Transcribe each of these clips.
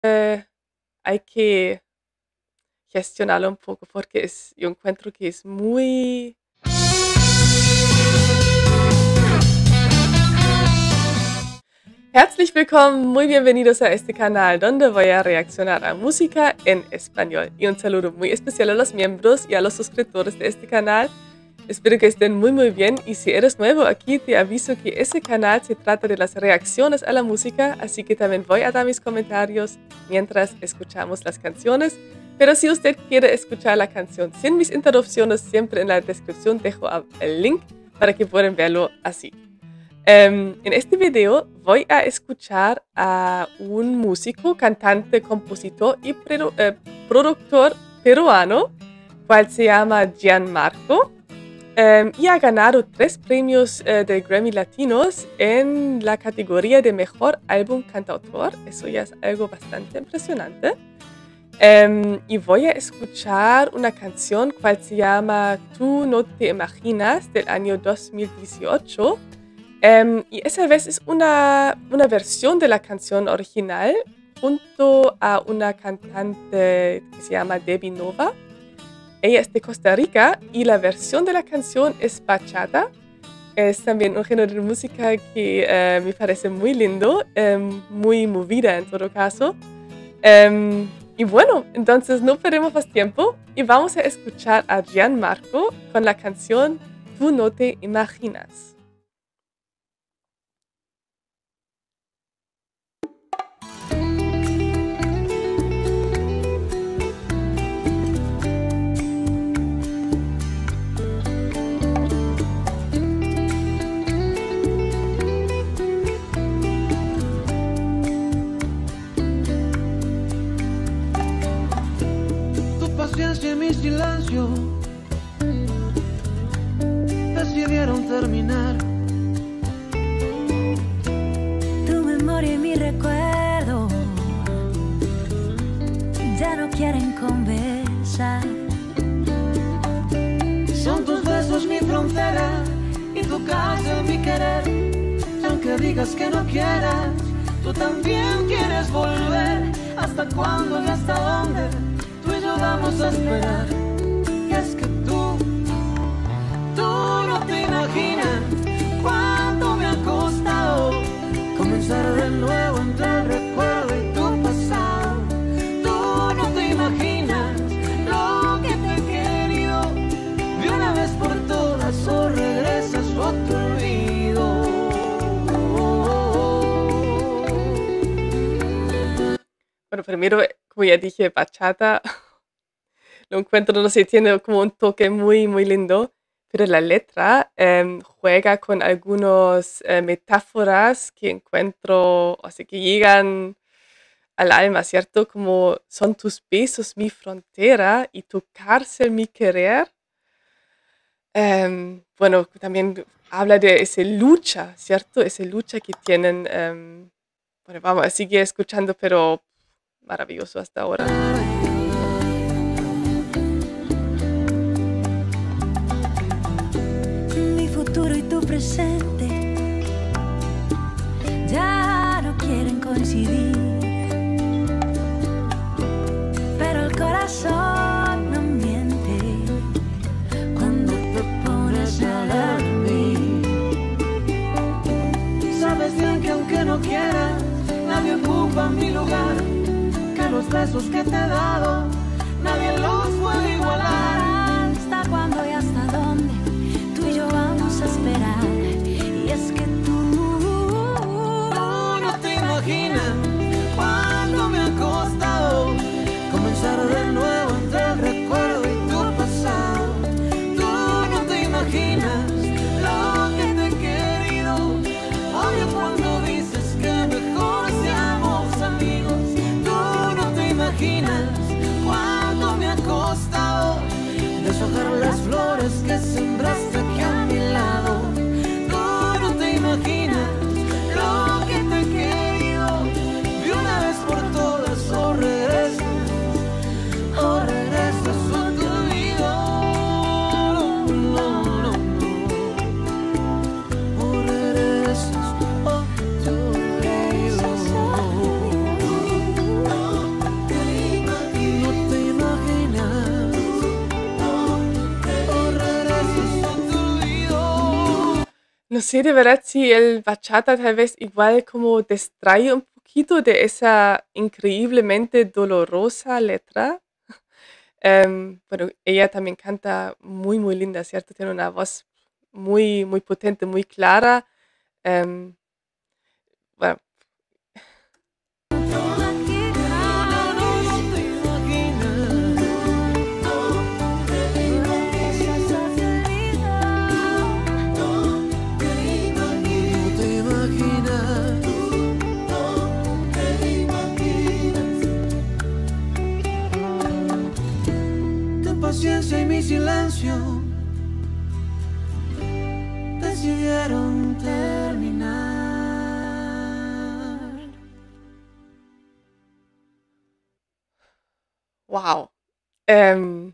eh, hay que gestionarlo un poco porque yo encuentro que es muy... Herzlich willkommen, muy bienvenidos a este canal donde voy a reaccionar a música en español. Y un saludo muy especial a los miembros y a los suscriptores de este canal. Espero que estén muy bien y si eres nuevo aquí te aviso que ese canal se trata de las reacciones a la música, así que también voy a dar mis comentarios mientras escuchamos las canciones. Pero si usted quiere escuchar la canción sin mis interrupciones, siempre en la descripción dejo el link para que puedan verlo así. En este video voy a escuchar a un músico, cantante, compositor y productor peruano, cual se llama Gianmarco, y ha ganado 3 premios de Grammy Latinos en la categoría de Mejor Álbum Cantautor. Eso ya es algo bastante impresionante. Y voy a escuchar una canción cual se llama Tú no te imaginas, del año 2018. Y esa vez es una versión de la canción original junto a una cantante que se llama Debbie Nova. Ella es de Costa Rica y la versión de la canción es bachata. Es también un género de música que me parece muy lindo, muy movida en todo caso. Y bueno, entonces no perdemos más tiempo y vamos a escuchar a Gianmarco con la canción Tú no te imaginas. Y mi silencio decidieron terminar. Tu memoria y mi recuerdo ya no quieren conversar. Son tus besos mi frontera y tu casa mi querer. Y aunque digas que no quieras, tú también quieres volver. ¿Hasta cuándo y hasta dónde? Tú y yo vamos a esperar. Y es que tú no te imaginas cuánto me ha costado comenzar de nuevo entre el recuerdo y tu pasado. Tú no te imaginas lo que te he querido. De una vez por todas o regresas o te olvido. Bueno, primero, como ya dije, bachata, lo encuentro, no sé, tiene como un toque muy lindo, pero la letra juega con algunas metáforas que encuentro, o sea, que llegan al alma, ¿cierto? Como son tus besos mi frontera y tu cárcel mi querer. Bueno, también habla de esa lucha, ¿cierto? Esa lucha que tienen. Bueno, vamos a seguir escuchando, pero maravilloso hasta ahora. Mi futuro y tu presente ya no quieren coincidir, pero el corazón no miente cuando te pones a hablar de mí. Sabes bien que aunque no quieras, nadie ocupa mi lugar. Los besos que te he dado, nadie los puede igualar. ¿Hasta cuándo y hasta dónde? Tú y yo vamos a esperar. Y es que tú no te imaginas cuánto me ha costado comenzar de nuevo entre el recuerdo y tu pasado. Tú no te imaginas lo que te he querido. Odio cuando dices que mejor seamos amigos. Imaginas cuánto me ha costado deshojar las flores que sembraste aquí a mi lado. Tú no te imaginas lo que te he querido. De una vez por todas o regresas o te olvido. No. O regresas o te olvido. no sé de verdad si el bachata tal vez igual como distrae un poquito de esa increíblemente dolorosa letra. Bueno, ella también canta muy, muy linda, ¿cierto? Tiene una voz muy, muy potente, muy clara. Em, bueno, Paciencia y mi silencio decidieron terminar. wow. Em,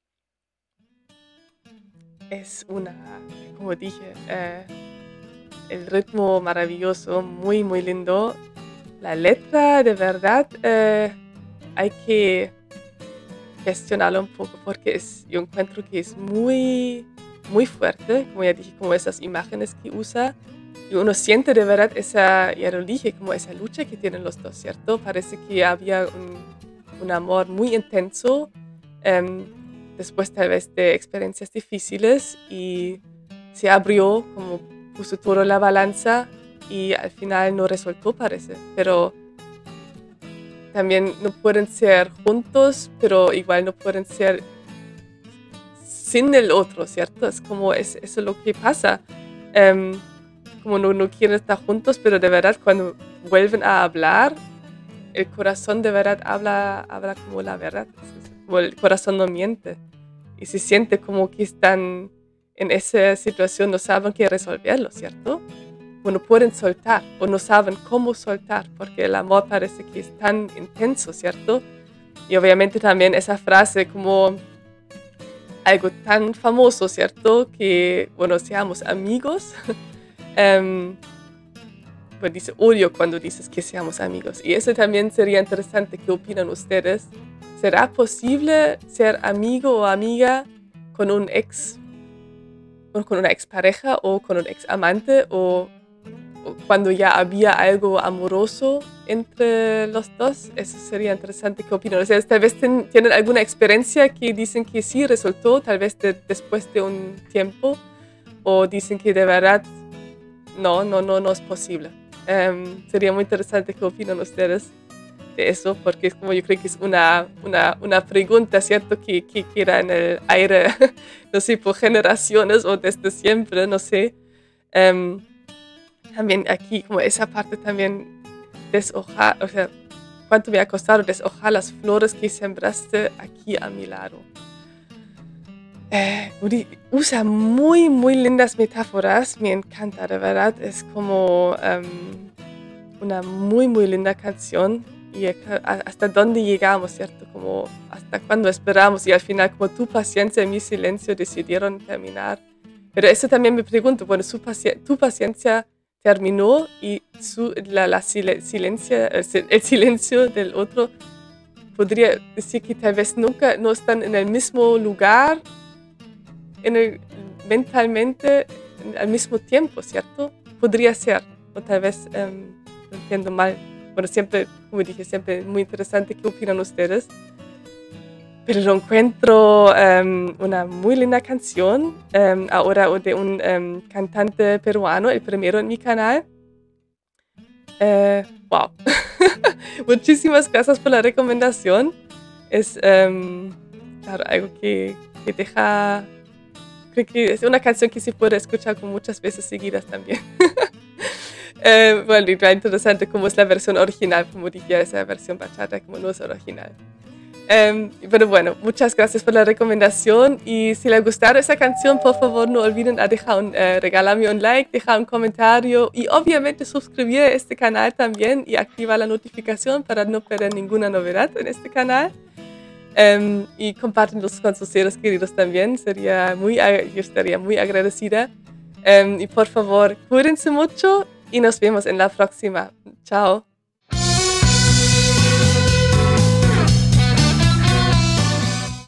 es como dije, el ritmo maravilloso, muy, muy lindo. La letra, de verdad, hay que gestionarlo un poco porque yo encuentro que es muy, muy fuerte, como ya dije, como esas imágenes que usa. Y uno siente de verdad ya lo dije, como esa lucha que tienen los dos, ¿cierto? Parece que había un amor muy intenso, em, después tal vez de experiencias difíciles y se abrió, como puso todo en la balanza y al final no resultó, parece. Pero también no pueden ser juntos, pero igual no pueden ser sin el otro, ¿cierto? Es como eso es lo que pasa. Como no quieren estar juntos, pero de verdad cuando vuelven a hablar, el corazón de verdad habla como la verdad. Como el corazón no miente. Y se siente como que están en esa situación, no saben qué resolverlo, ¿cierto? O no pueden soltar, o no saben cómo soltar, porque el amor parece que es tan intenso, ¿cierto? Y obviamente también esa frase como algo tan famoso, ¿cierto? Que, bueno, seamos amigos. Pues dice, odio cuando dices que seamos amigos. Y eso también sería interesante. ¿Qué opinan ustedes? ¿Será posible ser amigo o amiga con un ex, o con una expareja o con un ex amante o cuando ya había algo amoroso entre los dos? Eso sería interesante. ¿Qué opinan? O sea, tal vez tienen alguna experiencia que dicen que sí resultó, tal vez después de un tiempo, o dicen que de verdad no es posible. Sería muy interesante qué opinan ustedes de eso, porque es como yo creo que es una pregunta, ¿cierto? Que queda en el aire, no sé, por generaciones o desde siempre, no sé. También aquí, como esa parte también, deshojar, o sea, cuánto me ha costado deshojar las flores que sembraste aquí a mi lado. Usa muy, muy lindas metáforas, me encanta, de verdad, es como una muy, muy linda canción y hasta dónde llegamos, ¿cierto? Como hasta cuándo esperamos y al final como tu paciencia y mi silencio decidieron terminar. Pero eso también me pregunto, bueno, tu paciencia terminó y el silencio del otro podría decir que tal vez nunca no están en el mismo lugar, mentalmente al mismo tiempo, ¿cierto? Podría ser, o tal vez lo entiendo mal. Bueno, siempre, como dije, siempre muy interesante qué opinan ustedes. Pero lo encuentro una muy linda canción, ahora de un cantante peruano, el primero en mi canal. Wow. Muchísimas gracias por la recomendación. Es, claro, algo que deja... Creo que es una canción que se puede escuchar con muchas veces seguidas también. Bueno, y era interesante cómo es la versión original, como dije, esa versión bachata, como no es original. Pero bueno, muchas gracias por la recomendación y si les gustaron esa canción, por favor no olviden a regalarme un like, dejar un comentario y obviamente suscribir a este canal también y activar la notificación para no perder ninguna novedad en este canal. Y compártanlos con sus seres queridos también, yo estaría muy agradecida. Y por favor, cuídense mucho y nos vemos en la próxima. Chao.